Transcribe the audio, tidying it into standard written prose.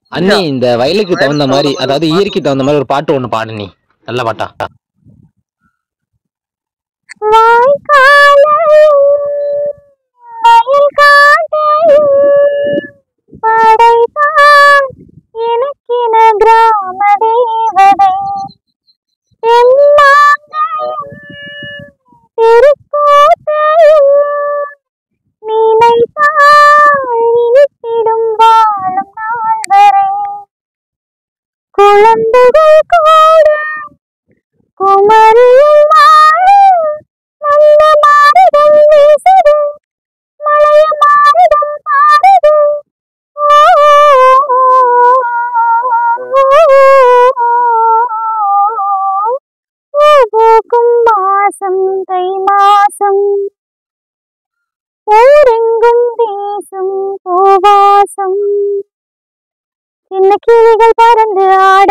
அண்ணி இந்த வயலுக்கு தகுந்த மாதிரி, அதாவது இயற்கைக்கு தகுந்த மாதிரி ஒரு பாட்டு ஒண்ணு பாடு நீ. நல்ல பாட்டா. எனக்கென கிராம தேவதை நினைத்திடும் வாழும் நாள் வரை குழந்தைகள் கூட குமரியில் மந்த மாறுதல் வீசுது மலைய மாறுதல் மாறுது பூக்கும் மாசம் தை மாசம் ஊரெங்கும் வீசும் பூவாசம் சின்ன கிளிகள் பறந்து ஆட